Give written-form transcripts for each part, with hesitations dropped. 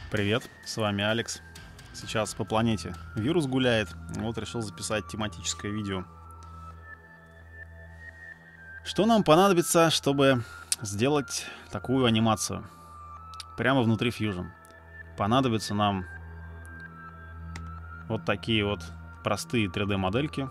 Привет, с вами Алекс. Сейчас по планете вирус гуляет, вот решил записать тематическое видео. Что нам понадобится, чтобы сделать такую анимацию прямо внутри Fusion? Понадобятся нам вот такие вот простые 3D модельки.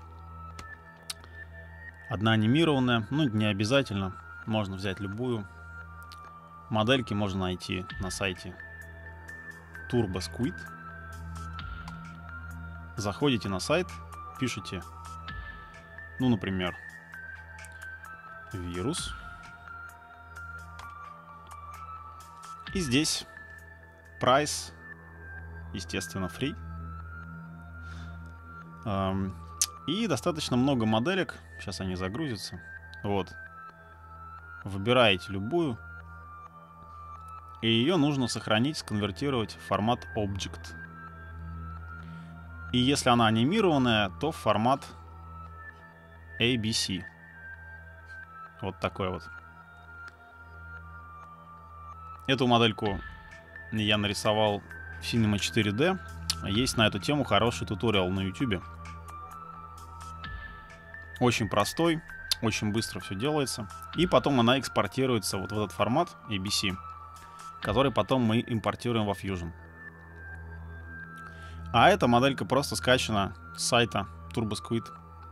Одна анимированная, ну не обязательно, можно взять любую. Модельки можно найти на сайте TurboSquid. Заходите на сайт, пишите, ну, например, вирус. И здесь прайс, естественно, free. И достаточно много моделек. Сейчас они загрузятся. Вот. Выбираете любую. И ее нужно сохранить, сконвертировать в формат Object. И если она анимированная, то в формат ABC. Вот такой вот. Эту модельку я нарисовал в Cinema 4D. Есть на эту тему хороший туториал на YouTube. Очень простой, очень быстро все делается. И потом она экспортируется вот в этот формат ABC, который потом мы импортируем во Fusion. А эта моделька просто скачана с сайта TurboSquid.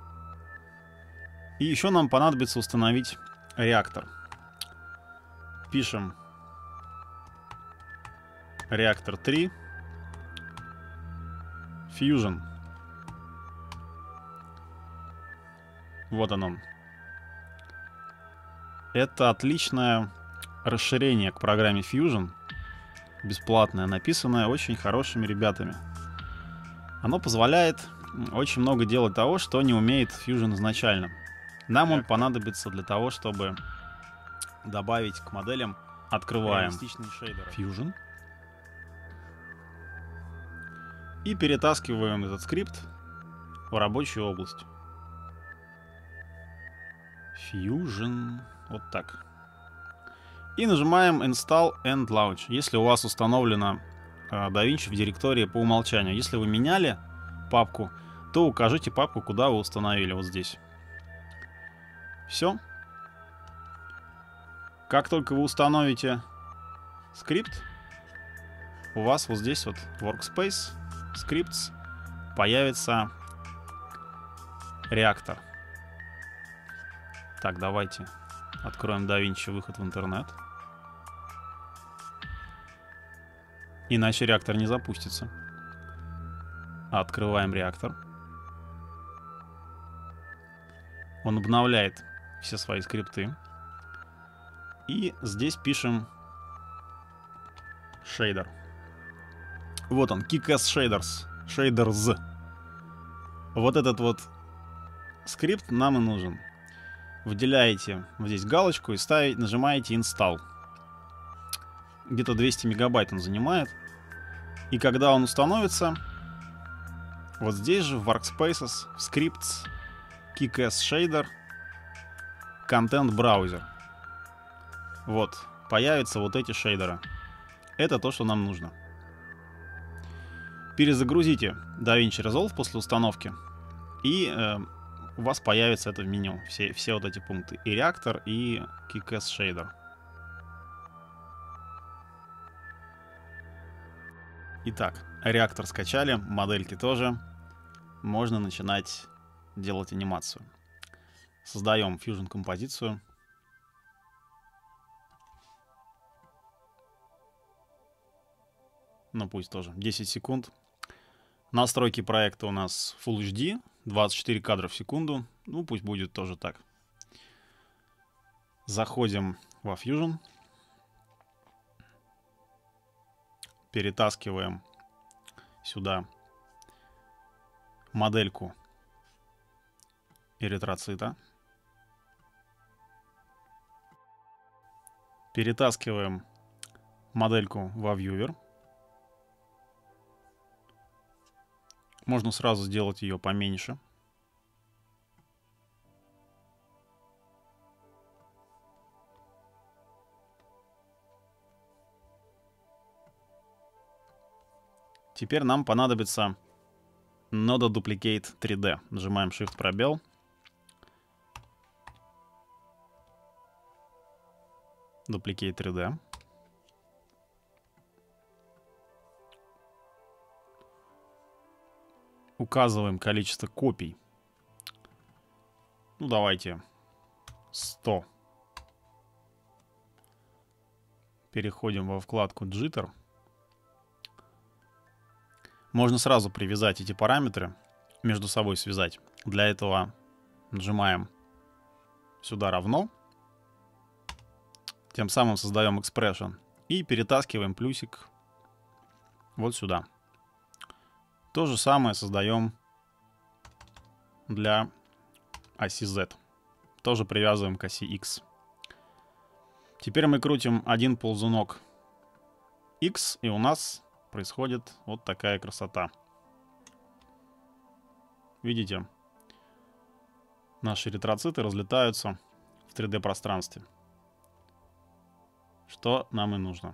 И еще нам понадобится установить реактор. Пишем реактор 3 Fusion. Вот он. Это отличное расширение к программе Fusion. Бесплатное, написанное очень хорошими ребятами. Оно позволяет очень много делать того, что не умеет Fusion изначально. Нам он понадобится для того, чтобы добавить к моделям. Открываем Fusion. И перетаскиваем этот скрипт в рабочую область. Fusion. Вот так. И нажимаем Install and Launch. Если у вас установлено DaVinci в директории по умолчанию. Если вы меняли папку, то укажите папку, куда вы установили. Вот здесь. Все. Как только вы установите скрипт, у вас вот здесь вот Workspace, Scripts, появится реактор. Так, давайте откроем DaVinci выход в интернет. Иначе реактор не запустится. Открываем реактор. Он обновляет все свои скрипты. И здесь пишем шейдер. Вот он, Kick-Ass Shaders. Shaders. Вот этот вот скрипт нам и нужен. Выделяете вот здесь галочку и нажимаете Install. Где-то 200 мегабайт он занимает. И когда он установится, вот здесь же в Workspaces, в Scripts, Kick-Ass Shader, Content Browser. Вот, появятся вот эти шейдеры. Это то, что нам нужно. Перезагрузите DaVinci Resolve после установки, и у вас появится это в меню. Все вот эти пункты. И реактор, и Kick-Ass Shader. Итак, реактор скачали, модельки тоже. Можно начинать делать анимацию. Создаем Fusion композицию. Ну пусть тоже 10 секунд. Настройки проекта у нас Full HD, 24 кадра в секунду. Ну пусть будет тоже так. Заходим во Fusion. Перетаскиваем сюда модельку эритроцита. Перетаскиваем модельку во Viewer. Можно сразу сделать ее поменьше. Теперь нам понадобится Node Duplicate 3D. Нажимаем Shift пробел. Duplicate 3D. Указываем количество копий. Ну, давайте 100. Переходим во вкладку Jitter. Можно сразу привязать эти параметры, между собой связать. Для этого нажимаем сюда равно. Тем самым создаем expression. И перетаскиваем плюсик вот сюда. То же самое создаем для оси Z. Тоже привязываем к оси X. Теперь мы крутим один ползунок X, и у нас происходит вот такая красота. Видите? Наши эритроциты разлетаются в 3D пространстве. Что нам и нужно.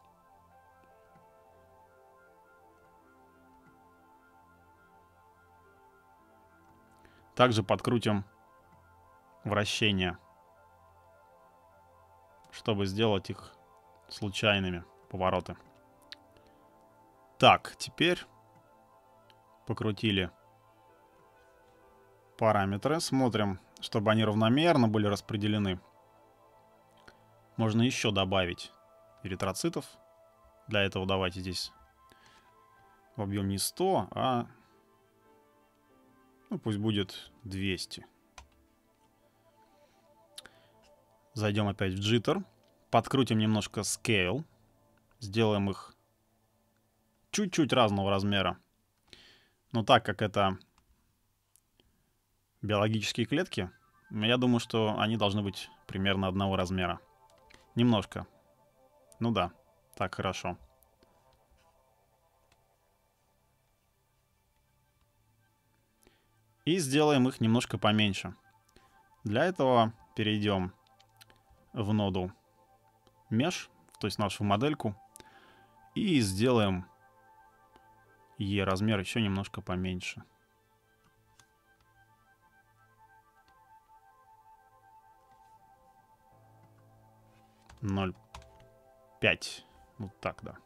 Также подкрутим вращение, чтобы сделать их случайными, повороты. Так, теперь покрутили параметры. Смотрим, чтобы они равномерно были распределены. Можно еще добавить эритроцитов. Для этого давайте здесь вобьем не 100, а ну, пусть будет 200. Зайдем опять в Jitter. Подкрутим немножко Scale. Сделаем их чуть-чуть разного размера. Но так как это биологические клетки, я думаю, что они должны быть примерно одного размера. Немножко. Ну да, так хорошо. И сделаем их немножко поменьше. Для этого перейдем в ноду Mesh, то есть нашу модельку, и сделаем E размер еще немножко поменьше. Ноль 5. Вот так, да.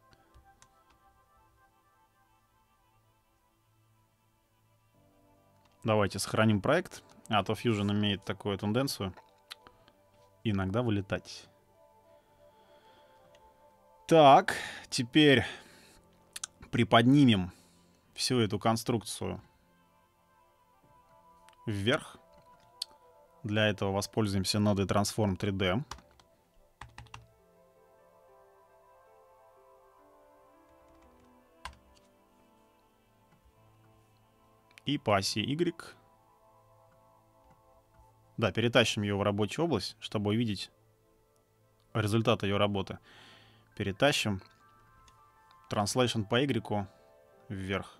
Давайте сохраним проект, а то Fusion имеет такую тенденцию иногда вылетать. Так, теперь приподнимем всю эту конструкцию вверх. Для этого воспользуемся нодой Transform 3D. И по оси Y. Да, перетащим ее в рабочую область, чтобы увидеть результат ее работы. Перетащим Translation по Y вверх.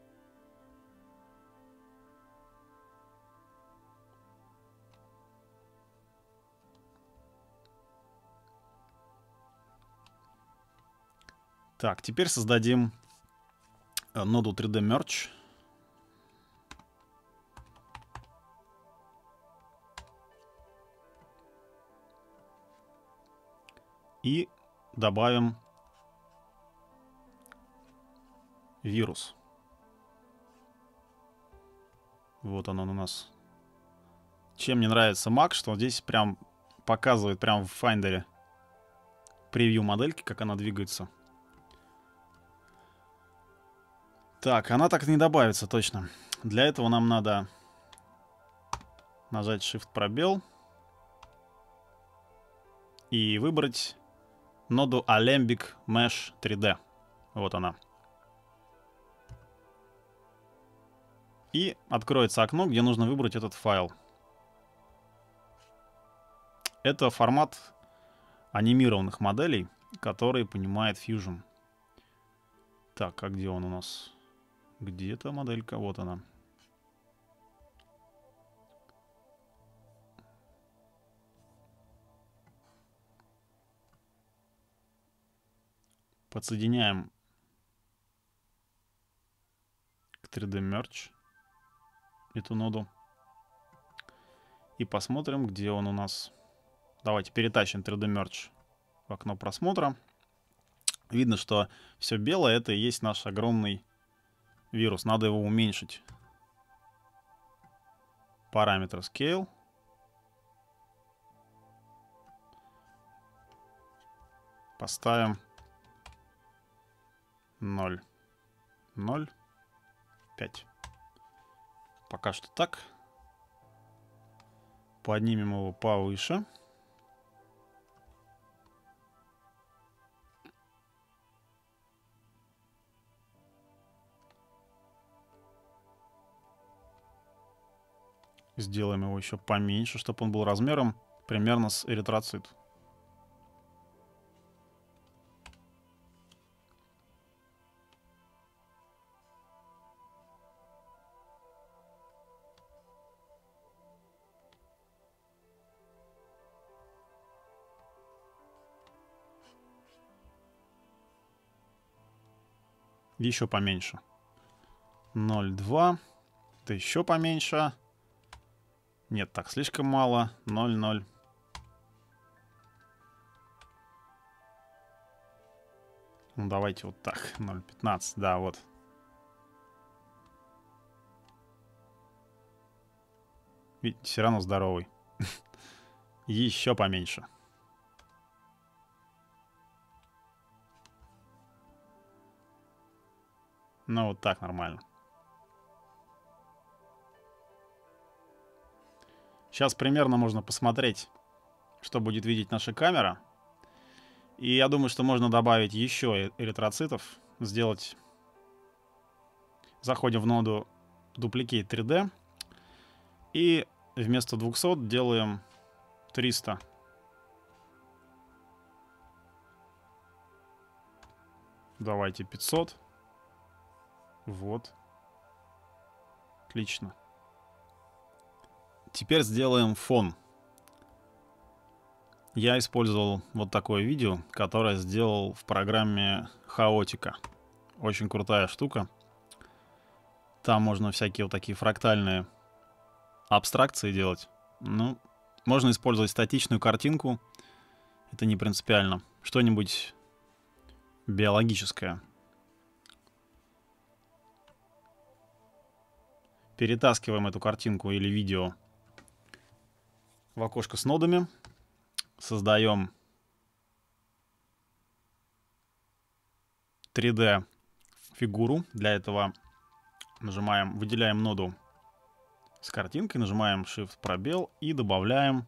Так, теперь создадим ноду 3D Merge. И добавим вирус. Вот он у нас. Чем мне нравится Mac, что здесь прям показывает прям в Finder превью модельки, как она двигается. Так, она так не добавится точно. Для этого нам надо нажать Shift пробел и выбрать ноду Alembic Mesh 3D. Вот она. И откроется окно, где нужно выбрать этот файл. Это формат анимированных моделей, которые понимает Fusion. Так, а где он у нас? Где-то моделька, вот она. Подсоединяем 3D Merge эту ноду. И посмотрим, где он у нас. Давайте перетащим 3D Merge в окно просмотра. Видно, что все белое — это и есть наш огромный вирус. Надо его уменьшить. Параметр Scale. Поставим 0, 0, 5. Пока что так. Поднимем его повыше. Сделаем его еще поменьше, чтобы он был размером примерно с эритроцит. Еще поменьше. 0,2. Это еще поменьше. Нет, так, слишком мало. 0,0. Ну, давайте вот так. 0,15. Да, вот. Видите, все равно здоровый. Еще поменьше. Ну, вот так нормально. Сейчас примерно можно посмотреть, что будет видеть наша камера. И я думаю, что можно добавить еще эритроцитов. Сделать... Заходим в ноду Duplicate 3D. И вместо 200 делаем 300. Давайте 500. Вот. Отлично. Теперь сделаем фон. Я использовал вот такое видео, которое сделал в программе Хаотика. Очень крутая штука. Там можно всякие вот такие фрактальные абстракции делать. Ну, можно использовать статичную картинку. Это не принципиально. Что-нибудь биологическое. Перетаскиваем эту картинку или видео в окошко с нодами. Создаем 3D фигуру. Для этого выделяем ноду с картинкой, нажимаем Shift пробел и добавляем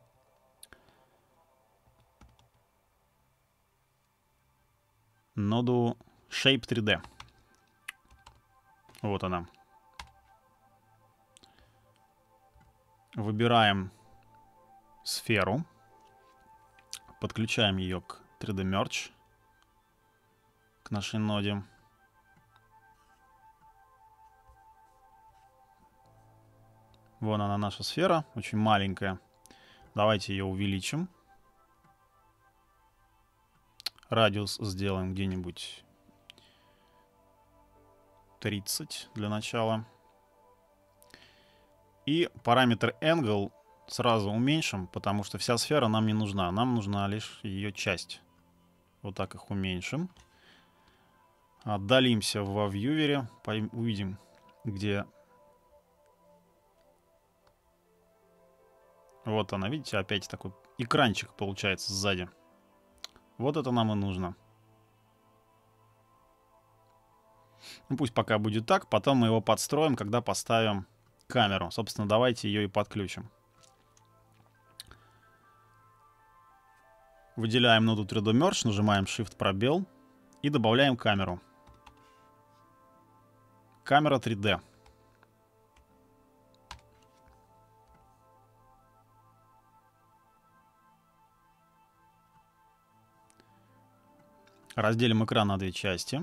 ноду Shape 3D. Вот она. Выбираем сферу, подключаем ее к 3D Merge, к нашей ноде. Вон она, наша сфера, очень маленькая. Давайте ее увеличим. Радиус сделаем где-нибудь 30 для начала. И параметр Angle сразу уменьшим, потому что вся сфера нам не нужна. Нам нужна лишь ее часть. Вот так их уменьшим. Отдалимся во вьювере. Увидим, где... Вот она, видите, опять такой экранчик получается сзади. Вот это нам и нужно. Ну, пусть пока будет так. Потом мы его подстроим, когда поставим камеру. Собственно, давайте ее и подключим. Выделяем ноду 3D Merge, нажимаем Shift пробел и добавляем камеру. Камера 3D. Разделим экран на две части.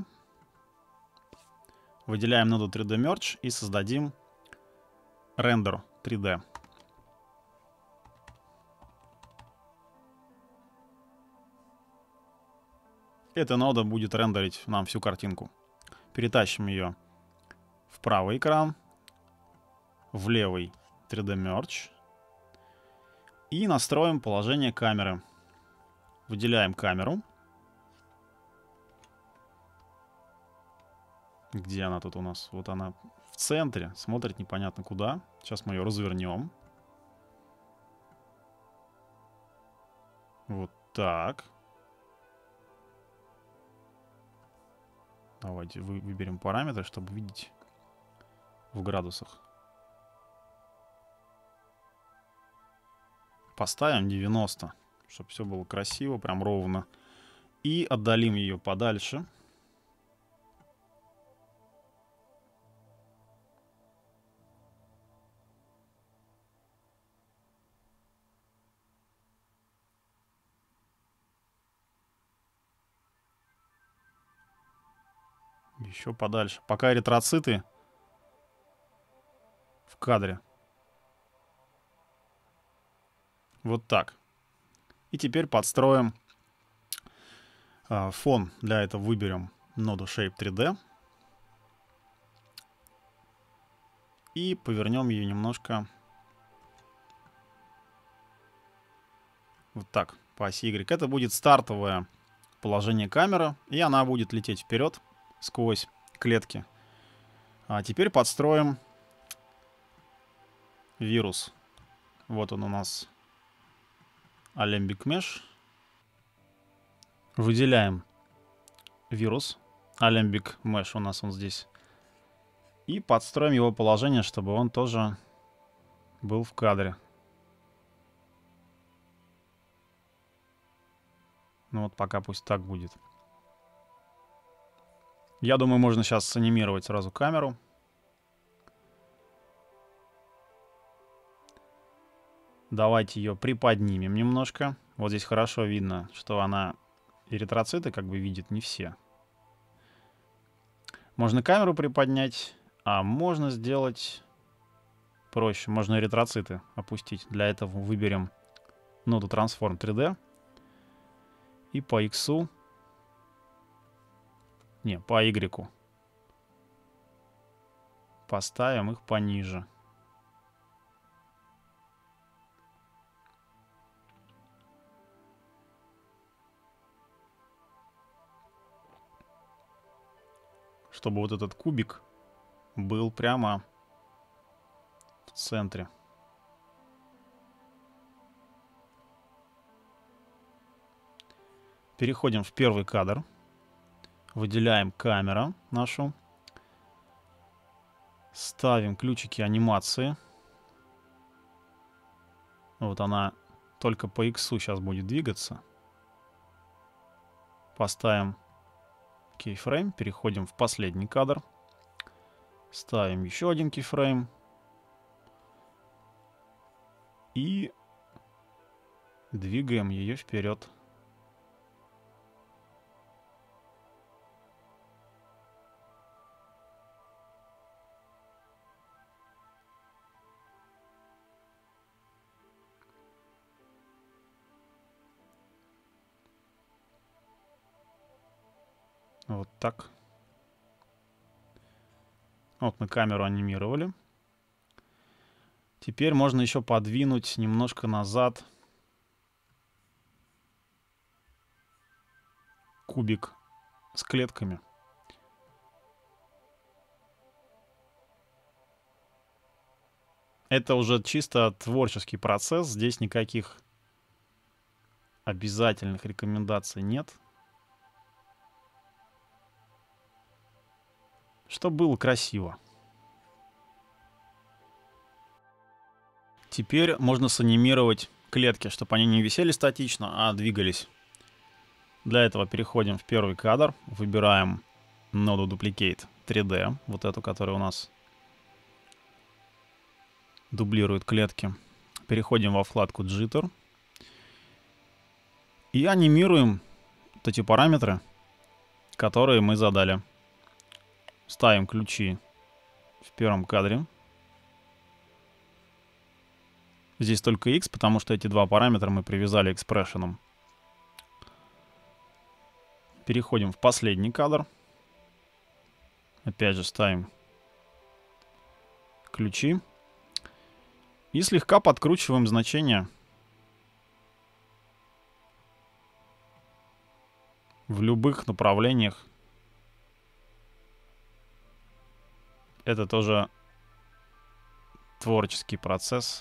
Выделяем ноду 3D Merge и создадим рендер 3D. Эта нода будет рендерить нам всю картинку. Перетащим ее в правый экран, в левый 3D Merge. И настроим положение камеры. Выделяем камеру. Где она тут у нас? Вот она в центре. Смотрит непонятно куда. Сейчас мы ее развернем. Вот так. Давайте выберем параметры, чтобы видеть в градусах. Поставим 90, чтобы все было красиво, прям ровно. И отдалим ее подальше. Еще подальше. Пока эритроциты в кадре. Вот так. И теперь подстроим фон. Для этого выберем ноду Shape 3D. И повернем ее немножко вот так, по оси Y. Это будет стартовое положение камеры, и она будет лететь вперед сквозь клетки. А теперь подстроим вирус. Вот он у нас, Alembic Mesh. Выделяем вирус. Alembic Mesh у нас он здесь. И подстроим его положение, чтобы он тоже был в кадре. Ну вот пока пусть так будет. Я думаю, можно сейчас санимировать сразу камеру. Давайте ее приподнимем немножко. Вот здесь хорошо видно, что она эритроциты как бы видит не все. Можно камеру приподнять, а можно сделать проще. Можно эритроциты опустить. Для этого выберем ноду Transform 3D. И по X, по Y поставим их пониже. Чтобы вот этот кубик был прямо в центре. Переходим в первый кадр. Выделяем камеру нашу. Ставим ключики анимации. Вот она только по X сейчас будет двигаться. Поставим кейфрейм. Переходим в последний кадр. Ставим еще один кейфрейм. И двигаем ее вперед. Вот так. Вот мы камеру анимировали. Теперь можно еще подвинуть немножко назад кубик с клетками. Это уже чисто творческий процесс. Здесь никаких обязательных рекомендаций нет. Чтобы было красиво. Теперь можно санимировать клетки, чтобы они не висели статично, а двигались. Для этого переходим в первый кадр, выбираем ноду Duplicate 3D, вот эту, которая у нас дублирует клетки. Переходим во вкладку Jitter и анимируем вот эти параметры, которые мы задали. Ставим ключи в первом кадре. Здесь только X, потому что эти два параметра мы привязали экспрессионом. Переходим в последний кадр. Опять же ставим ключи. И слегка подкручиваем значение в любых направлениях. Это тоже творческий процесс.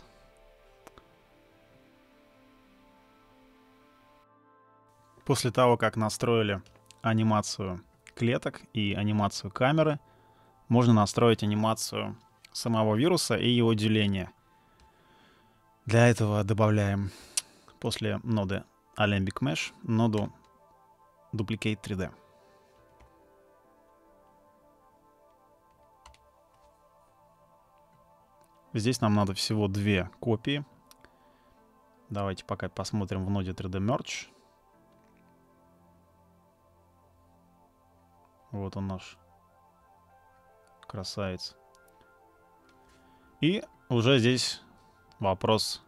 После того, как настроили анимацию клеток и анимацию камеры, можно настроить анимацию самого вируса и его деления. Для этого добавляем после ноды Alembic Mesh ноду Duplicate 3D. Здесь нам надо всего 2 копии. Давайте пока посмотрим в ноде 3D Merge. Вот он наш красавец. И уже здесь вопрос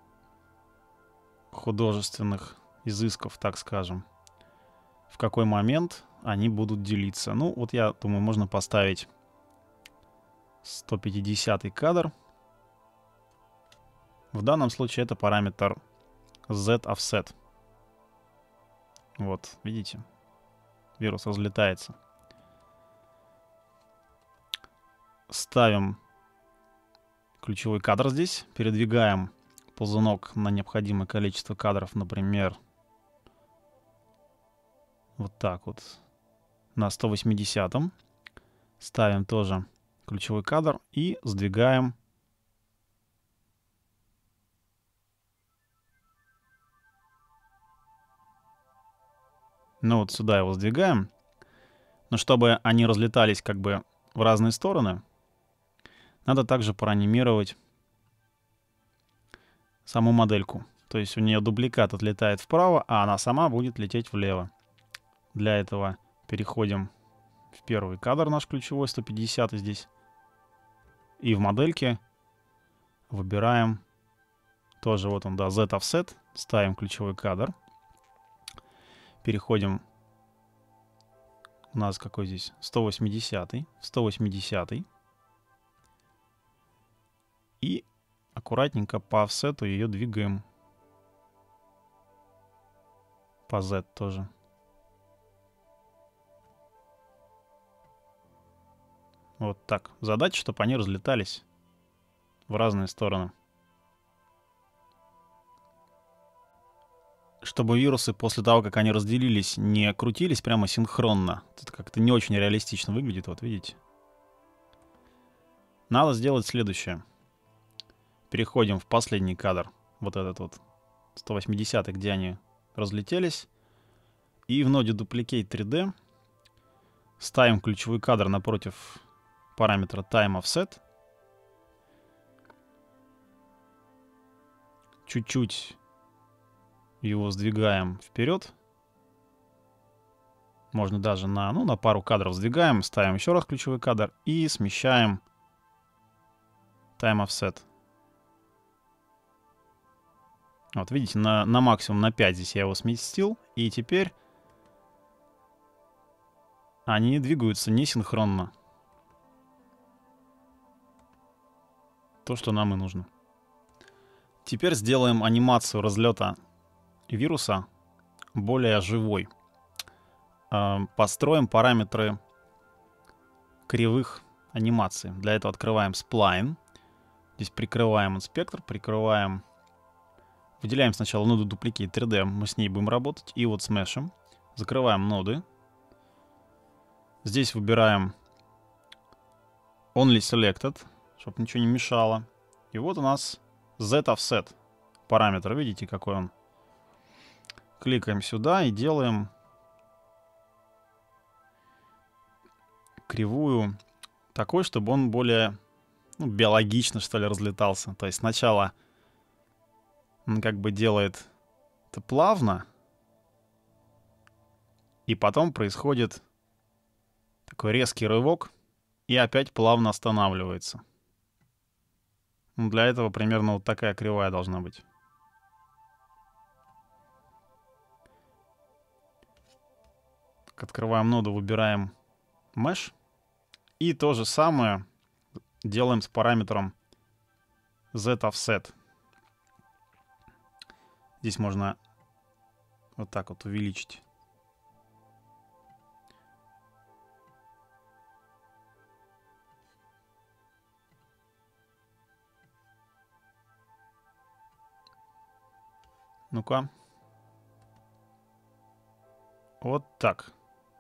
художественных изысков, так скажем. В какой момент они будут делиться. Ну, вот я думаю, можно поставить 150 кадр. В данном случае это параметр Z-offset. Вот, видите? Вирус разлетается. Ставим ключевой кадр здесь. Передвигаем ползунок на необходимое количество кадров, например, вот так вот, на 180-м. Ставим тоже ключевой кадр и сдвигаем вот сюда его сдвигаем. Но чтобы они разлетались как бы в разные стороны, надо также проанимировать саму модельку. То есть у нее дубликат отлетает вправо, а она сама будет лететь влево. Для этого переходим в первый кадр, наш ключевой 150 здесь. И в модельке выбираем тоже, вот он, да, Z-offset. Ставим ключевой кадр. Переходим, у нас какой здесь? 180-й. 180-й. И аккуратненько по офсету ее двигаем. По Z тоже. Вот так. Задача, чтобы они разлетались в разные стороны. Чтобы вирусы после того, как они разделились, не крутились прямо синхронно. Это как-то не очень реалистично выглядит, вот видите. Надо сделать следующее. Переходим в последний кадр. Вот этот вот 180, где они разлетелись. И в ноде Duplicate 3D ставим ключевой кадр напротив параметра Time Offset. Чуть-чуть его сдвигаем вперед. Можно даже на пару кадров сдвигаем. Ставим еще раз ключевой кадр и смещаем Time Offset. Вот видите, на максимум на 5 здесь я его сместил. И теперь они двигаются несинхронно. То, что нам и нужно. Теперь сделаем анимацию разлета вируса более живой. Построим параметры кривых анимаций. Для этого открываем Spline. Здесь прикрываем инспектор, прикрываем... Выделяем сначала ноду Duplicate 3D, мы с ней будем работать. И вот смешим. Закрываем ноды. Здесь выбираем Only Selected, чтобы ничего не мешало. И вот у нас Z-offset параметр. Видите, какой он? Кликаем сюда и делаем кривую такой, чтобы он более биологично, что ли, разлетался. То есть сначала он как бы делает это плавно, и потом происходит такой резкий рывок, и опять плавно останавливается. Для этого примерно вот такая кривая должна быть. Открываем ноду, выбираем Mesh. И то же самое делаем с параметром z-offset. Здесь можно вот так вот увеличить. Ну-ка. Вот так.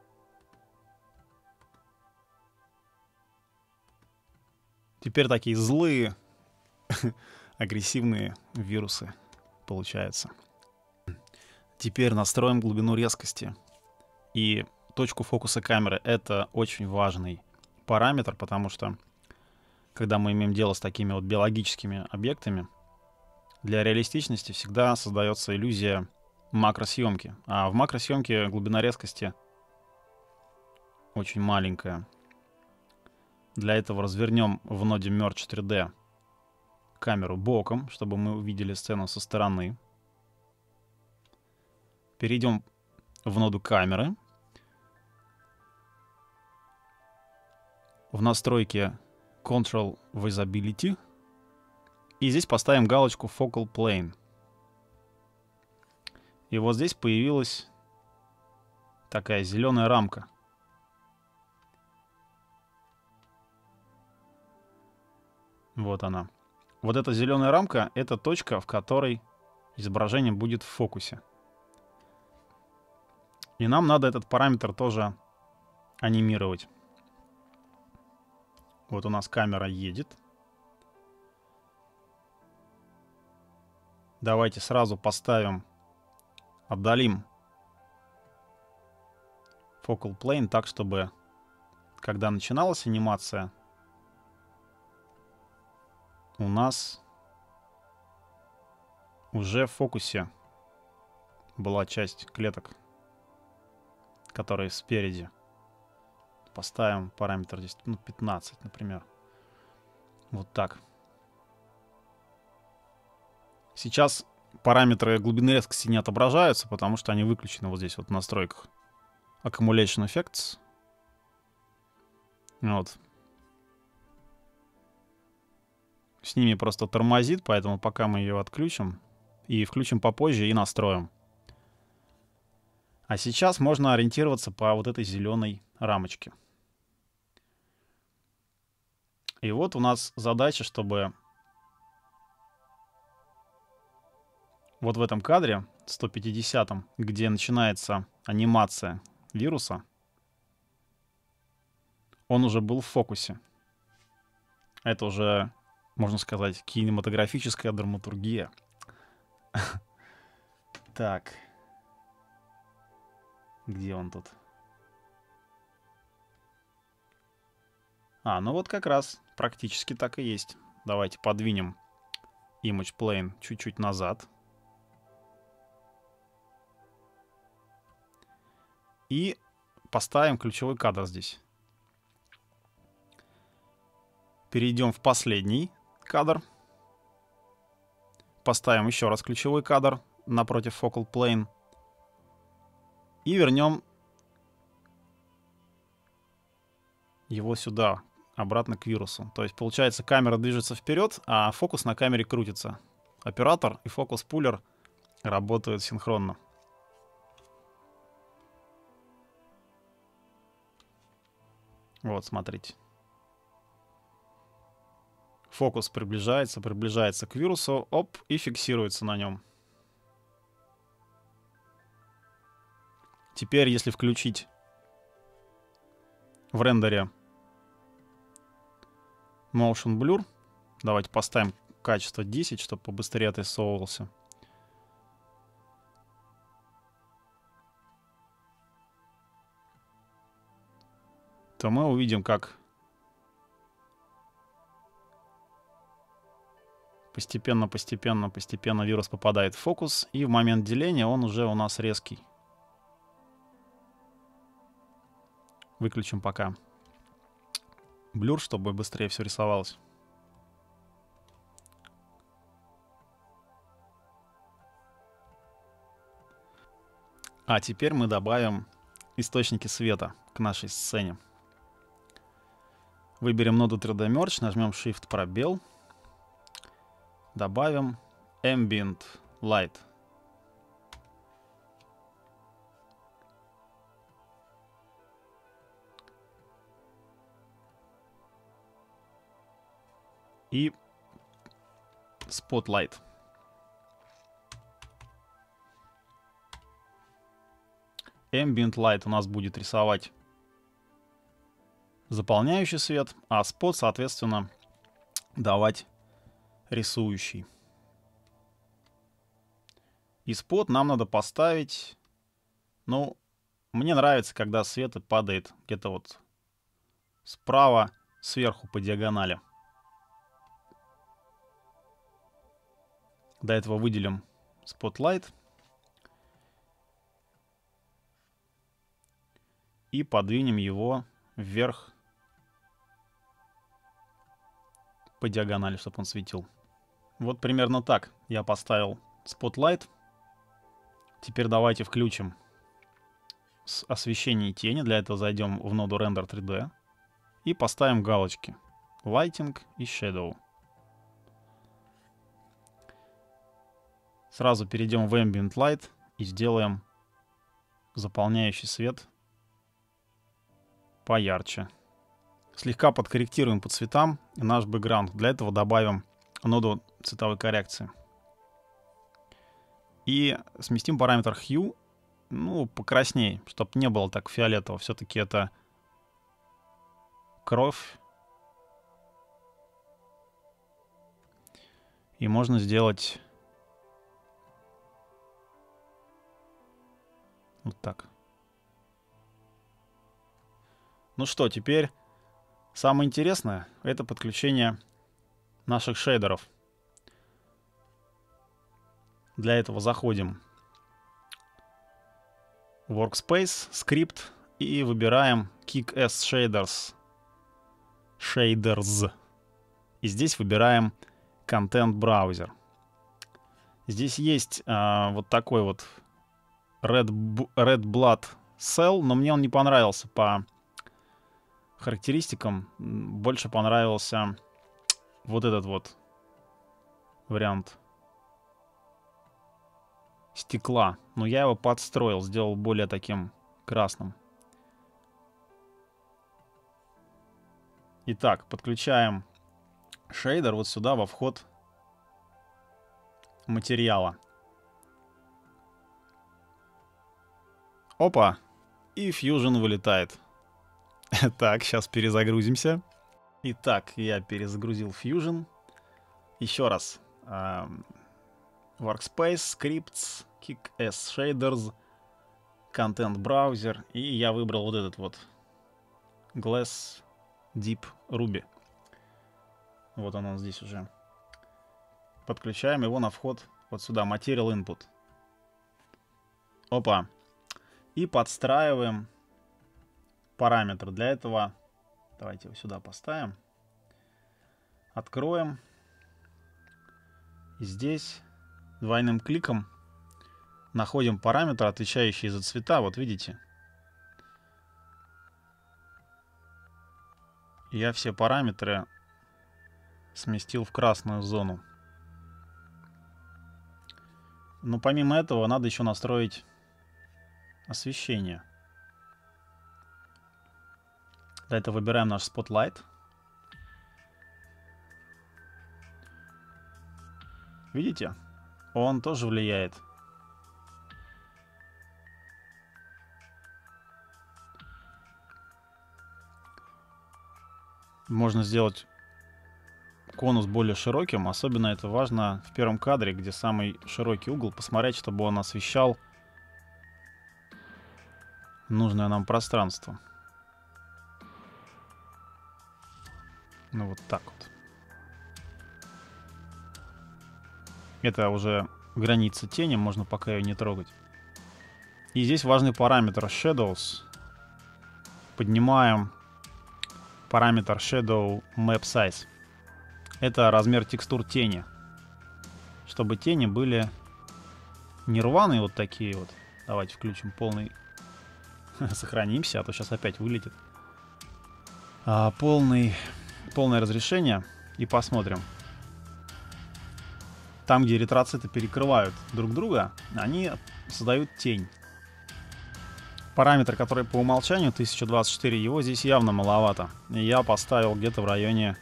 Теперь такие злые, агрессивные вирусы получаются. Теперь настроим глубину резкости. И точку фокуса камеры. Это очень важный параметр, потому что, когда мы имеем дело с такими вот биологическими объектами, для реалистичности всегда создается иллюзия макросъемки. А в макросъемке глубина резкости очень маленькая. Для этого развернем в ноде Merge 3D камеру боком, чтобы мы увидели сцену со стороны. Перейдем в ноду камеры. В настройке Control Visibility. И здесь поставим галочку Focal Plane. И вот здесь появилась такая зеленая рамка. Вот она. Вот эта зеленая рамка — это точка, в которой изображение будет в фокусе. И нам надо этот параметр тоже анимировать. Вот у нас камера едет. Давайте сразу поставим, отдалим Focal Plane так, чтобы, когда начиналась анимация, у нас уже в фокусе была часть клеток, которые спереди. Поставим параметр здесь, 15, например. Вот так. Сейчас параметры глубины резкости не отображаются, потому что они выключены вот здесь вот в настройках. Accumulation Effects. Вот. С ними просто тормозит, поэтому пока мы ее отключим. И включим попозже и настроим. А сейчас можно ориентироваться по вот этой зеленой рамочке. И вот у нас задача, чтобы вот в этом кадре, 150-м, где начинается анимация вируса, он уже был в фокусе. Это уже, можно сказать, кинематографическая драматургия. Так. Где он тут? Ну вот как раз практически так и есть. Давайте подвинем Image Plane чуть-чуть назад. И поставим ключевой кадр здесь. Перейдем в последний кадр. Поставим еще раз ключевой кадр напротив Focal Plane. И вернем его сюда, обратно к вирусу. То есть, получается, камера движется вперед, а фокус на камере крутится. Оператор и фокус-пулер работают синхронно. Вот, смотрите. Фокус приближается к вирусу, оп, и фиксируется на нем. Теперь, если включить в рендере Motion Blur, давайте поставим качество 10, чтобы побыстрее отрисовывался. То мы увидим, как постепенно вирус попадает в фокус, и в момент деления он уже у нас резкий. Выключим пока блюр, чтобы быстрее все рисовалось. А теперь мы добавим источники света к нашей сцене. Выберем ноду 3D Merge, нажмем Shift пробел. Добавим Ambient Light. И Spotlight. Ambient Light у нас будет рисовать заполняющий свет, а Spot, соответственно, давать рисующий. И Spot нам надо поставить... Ну, мне нравится, когда свет падает где-то вот справа, сверху по диагонали. До этого выделим Spotlight. И подвинем его вверх по диагонали, чтобы он светил. Вот примерно так я поставил Spotlight. Теперь давайте включим освещение и тени. Для этого зайдем в ноду Render 3D и поставим галочки Lighting и Shadow. Сразу перейдем в Ambient Light и сделаем заполняющий свет поярче. Слегка подкорректируем по цветам наш бэкграунд. Для этого добавим ноду цветовой коррекции. И сместим параметр Hue, ну, покрасней, чтобы не было так фиолетово. Все-таки это кровь. И можно сделать вот так. Ну что, теперь самое интересное — это подключение наших шейдеров. Для этого заходим в Workspace, Script и выбираем Kick as Shaders. И здесь выбираем Content Browser. Здесь есть вот такой вот Red Blood Cell, но мне он не понравился по характеристикам. Больше понравился вот этот вот вариант стекла. Но я его подстроил, сделал более таким красным. Итак, подключаем шейдер вот сюда во вход материала. Опа! И Fusion вылетает. Так, сейчас перезагрузимся. Итак, я перезагрузил Fusion. Еще раз. Workspace, Scripts, Kick as Shaders, Content Browser. И я выбрал вот этот вот Glass Deep Ruby. Вот он здесь уже. Подключаем его на вход вот сюда. Material Input. Опа. И подстраиваем параметр. Для этого давайте его сюда поставим. Откроем. И здесь двойным кликом находим параметр, отвечающий за цвета. Вот видите. Я все параметры сместил в красную зону. Но помимо этого надо еще настроить освещение. Для этого выбираем наш Spotlight. Видите? Он тоже влияет. Можно сделать конус более широким. Особенно это важно в первом кадре, где самый широкий угол. Посмотреть, чтобы он освещал нужное нам пространство. Ну вот так вот. Это уже граница тени, можно пока ее не трогать. И здесь важный параметр Shadows. Поднимаем параметр Shadow Map Size. Это размер текстур тени. Чтобы тени были не рваные вот такие вот. Давайте включим полный. Сохранимся, а то сейчас опять вылетит. полное разрешение и посмотрим. Там, где эритроциты перекрывают друг друга, они создают тень. Параметр, который по умолчанию 1024, его здесь явно маловато. И я поставил где-то в районе...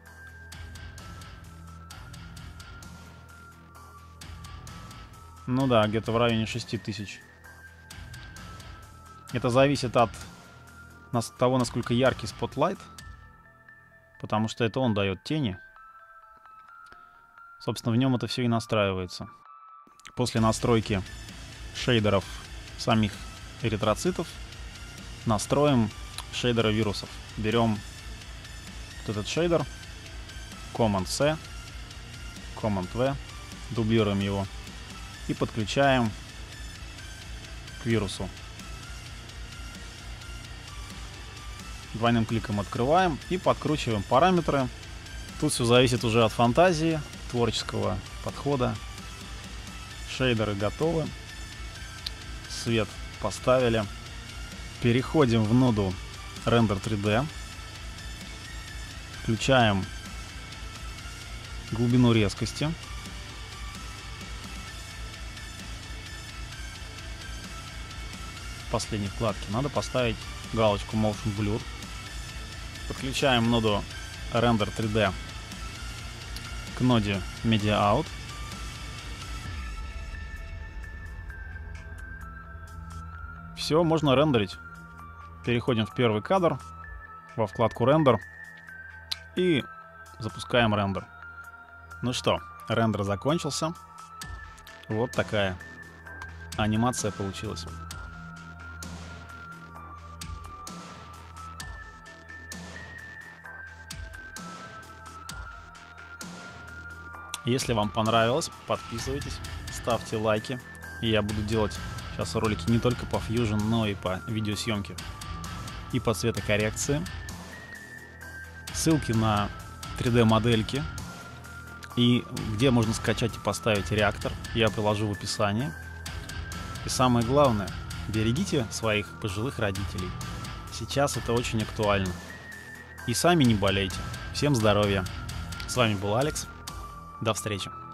Ну да, где-то в районе 6000. Это зависит от того, насколько яркий спотлайт. Потому что это он дает тени. Собственно, в нем это все и настраивается. После настройки шейдеров самих эритроцитов настроим шейдеры вирусов. Берем вот этот шейдер, Command-C, Command-V, дублируем его и подключаем к вирусу. Двойным кликом открываем и подкручиваем параметры. Тут все зависит уже от фантазии, творческого подхода. Шейдеры готовы. Свет поставили. Переходим в ноду Render 3D. Включаем глубину резкости. В последней вкладке надо поставить галочку Motion Blur. Подключаем ноду Render 3D к ноде Media Out. Все, можно рендерить. Переходим в первый кадр, во вкладку Render и запускаем рендер. Ну что, рендер закончился. Вот такая анимация получилась. Если вам понравилось, подписывайтесь, ставьте лайки. И я буду делать сейчас ролики не только по Fusion, но и по видеосъемке и по цветокоррекции. Ссылки на 3D-модельки и где можно скачать и поставить реактор я приложу в описании. И самое главное, берегите своих пожилых родителей. Сейчас это очень актуально. И сами не болейте. Всем здоровья. С вами был Алекс. До встречи.